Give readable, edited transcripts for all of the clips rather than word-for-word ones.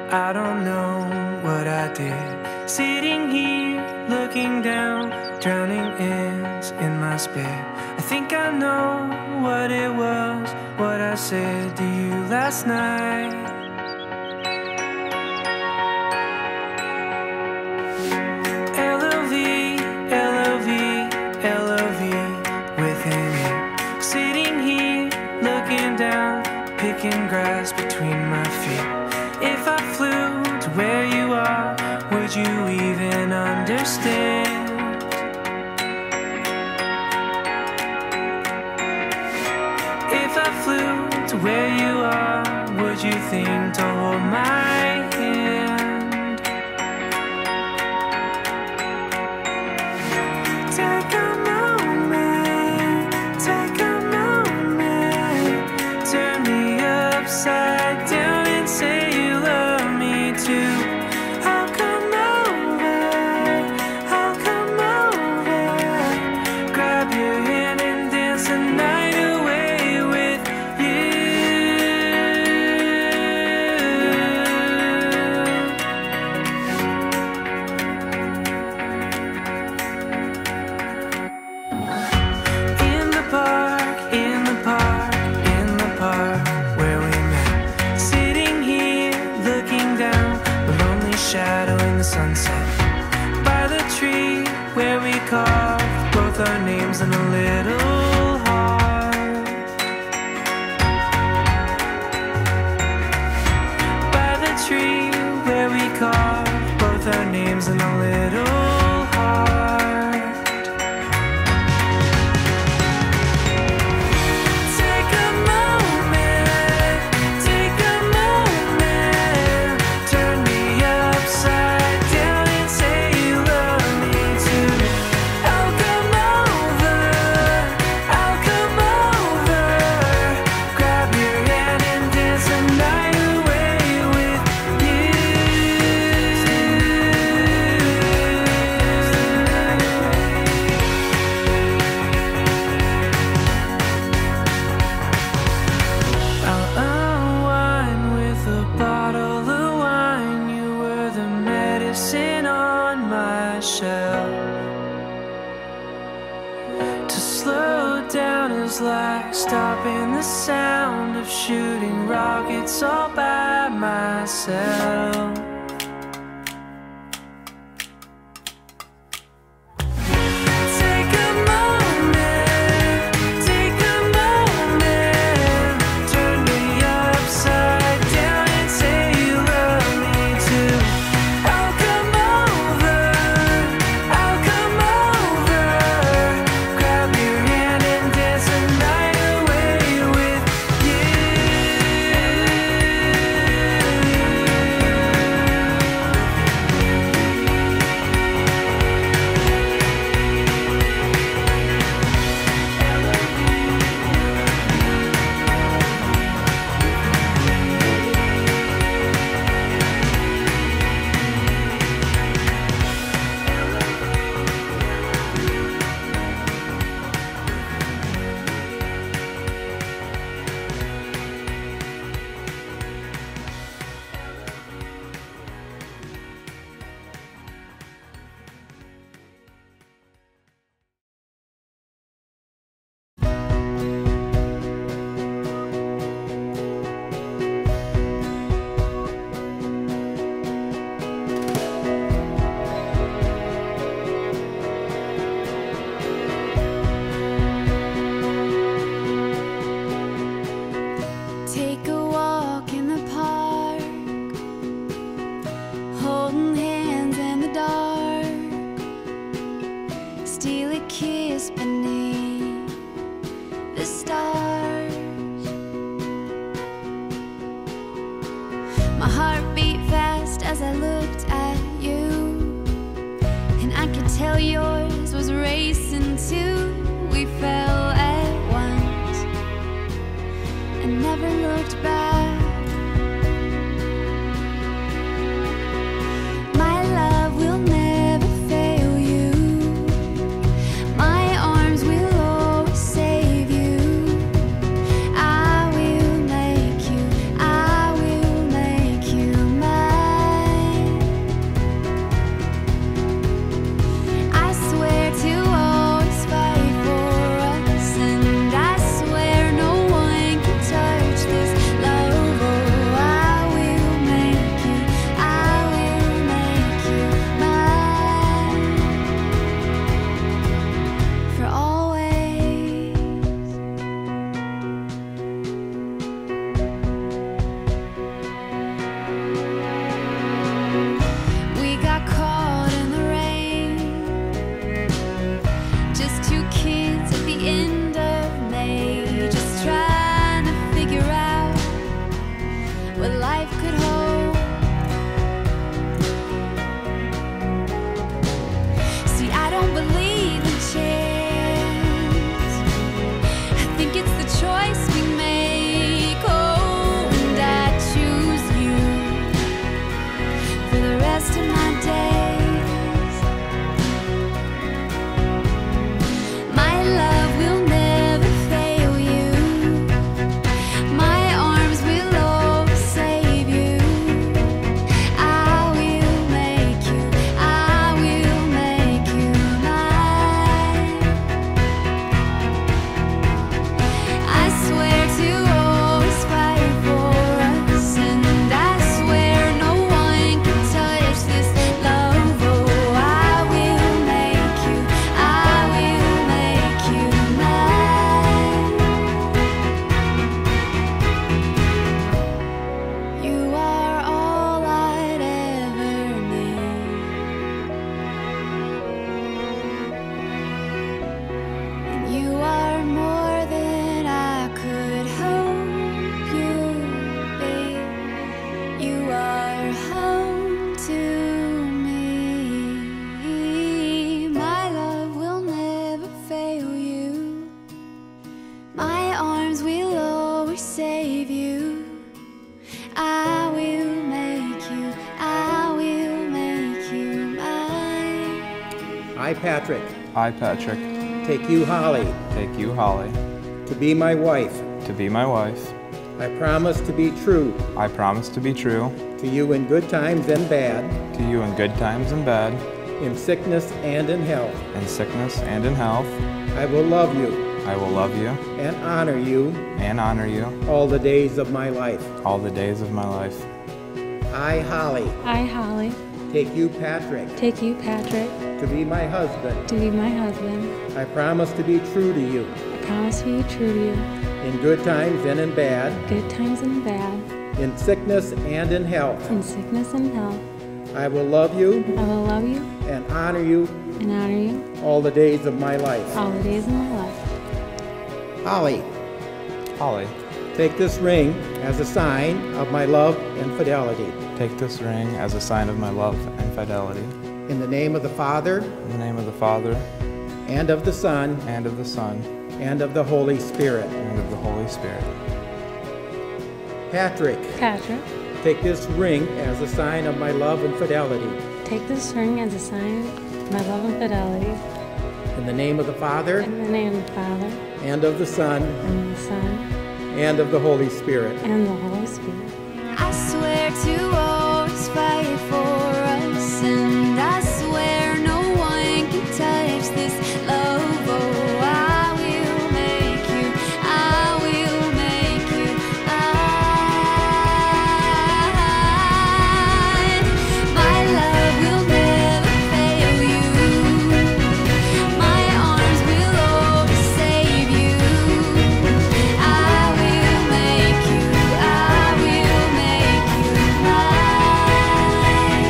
I don't know what I did, sitting here looking down, drowning ants in my spit. I think I know what it was, what I said to you last night. L-O-V, L-O-V, L-O-V within it, sitting here looking down, picking grass between my feet. If I flew to where you are, would you even understand? If I flew to where you are, would you think to hold my hand? Take a moment, take a moment, turn me upside down and say you love me too. I'll come over, grab your hand and dance the night away with you. In the park, in the park, in the park where we met, sitting here looking down, a lonely shadow in the sunset. By the tree where we carved both our names in a little heart. By the tree where we carved both our names in a little heart. Take a moment, turn me upside down and say you love me too. I'll come over, grab your hand and dance the night away with you. I'll unwind with a bottle of wine. You were the medicine on my shelf. To slow down is like stopping the sound of shooting rockets all by myself. Take a moment, turn me upside down and say you love me too. I'll come over, grab your hand and dance the night away with you. Take a walk in the park, holding hands in the dark, steal a kiss beneath the stars. My heart beat fast as I looked at you, and I could tell yours was racing too. We fell at once and never looked back. My love will never fail you. My arms will Patrick, I, Patrick, take you, Holly, take you, Holly, to be my wife. to be my wife. I promise to be true I promise to be true to you in good times and bad, to you in good times and bad, in sickness and in health. in sickness and in health. I will love you I will love you and honor you and honor you all the days of my life. all the days of my life. I, Holly, I, Holly, take you, Patrick, take you, Patrick, to be my husband. to be my husband. I promise to be true to you I promise to be true to you, in good times and in bad, good times and bad, in sickness and in health. in sickness and health. I will love you I will love you and honor you and honor you all the days of my life. all the days of my life. Holly, Holly, take this ring as a sign of my love and fidelity. take this ring as a sign of my love and fidelity. In the name of the Father, In the name of the Father, and of the Son, and of the Son, and of the Holy Spirit. and of the Holy Spirit. Patrick, Patrick, take this ring as a sign of my love and fidelity. take this ring as a sign of my love and fidelity. In the name of the Father, In the name of the Father, and of the Son, and of the Son, and of the Holy Spirit. and the Holy Spirit. I swear to always fight for us, and I swear no one can touch this love. Oh, I will make you, I will make you mine. My love will never fail you. My arms will always save you. I will make you, I will make you mine.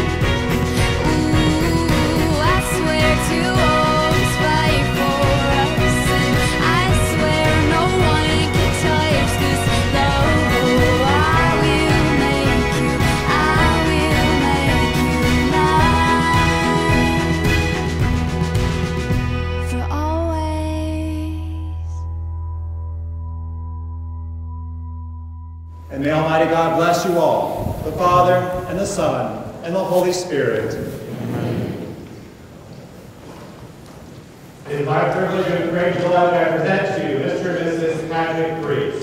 Ooh, I swear to always fight for us, and I swear no one can touch this love. Oh, I will make you, I will make you mine for always. And may Almighty God bless you all, the Father, and the Son, and the Holy Spirit. It is my privilege and great delight to present to you Mr. and Mrs. Patrick Brees.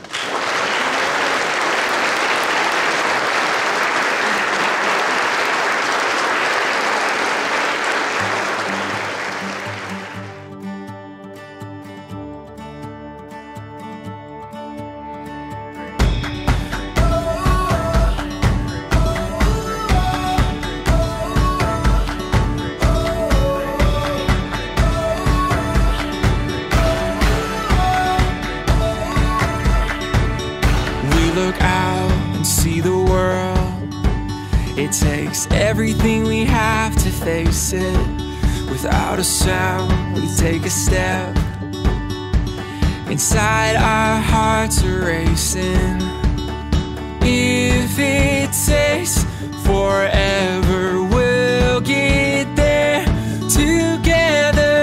We look out and see the world. It takes everything we have to face it. Without a sound, we take a step. Inside our hearts are racing. If it takes forever, we'll get there together.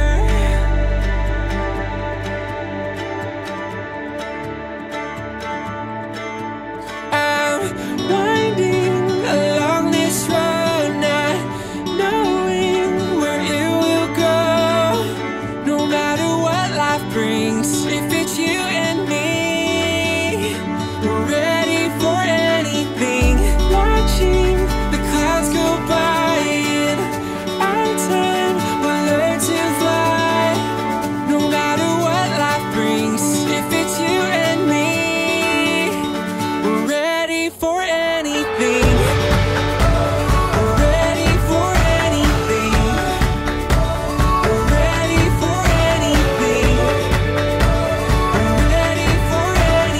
I'm winding along this road, not knowing where it will go. No matter what life brings, if it's you and me, we're ready for anything. Watching the clouds go by, in our time we'll learn to fly. No matter what life brings, if it's you and me, we're ready for anything. We're ready for anything. We're ready for anything. We're ready for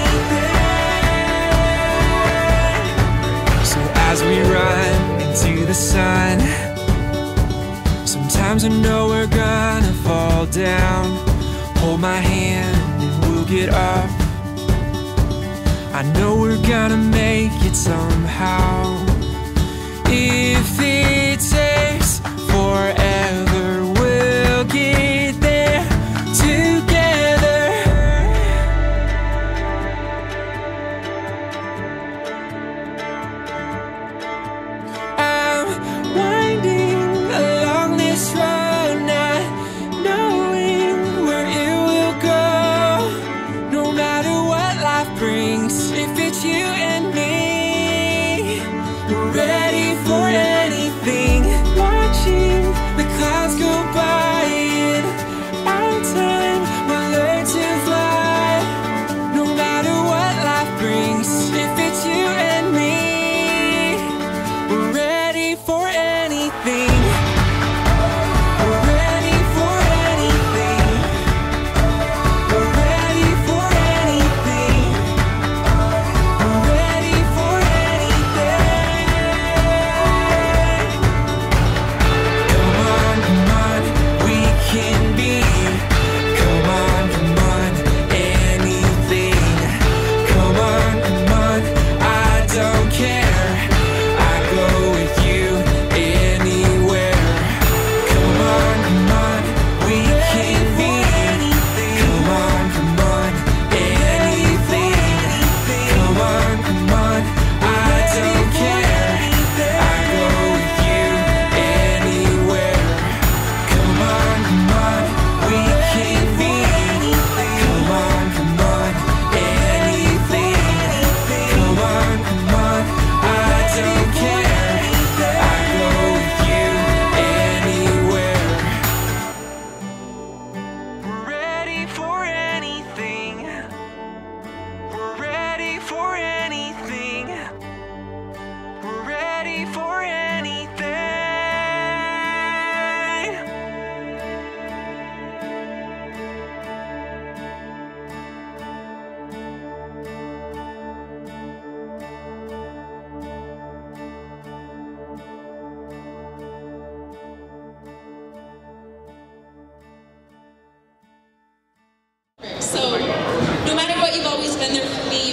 anything. So as we run into the sun, sometimes I know we're gonna fall down. Hold my hand and we'll get up. I know we're gonna make it somehow. If it takes forever, we'll get there together. I'm winding along this road.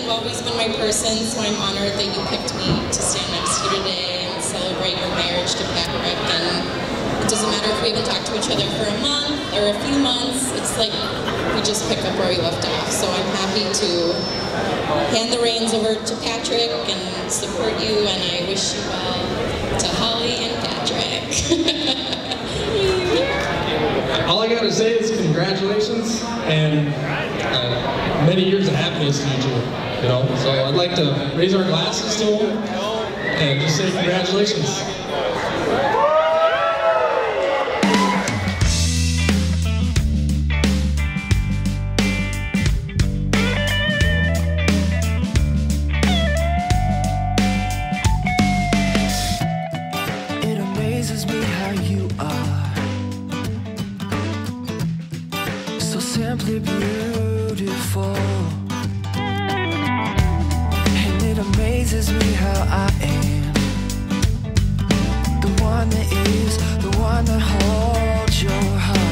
you've always been my person, so I'm honored that you picked me to stand next to you today and celebrate your marriage to Patrick. And it doesn't matter if we haven't talked to each other for a month or a few months, it's like we just pick up where we left off. So I'm happy to hand the reins over to Patrick and support you, and I wish you well to Holly and Patrick. All I gotta say is congratulations and many years of happiness to you two. You know, so I'd like to raise our glasses to them and just say congratulations. It amazes me how you are, so simply beautiful. And it amazes me how I am, the one that is, the one that holds your heart.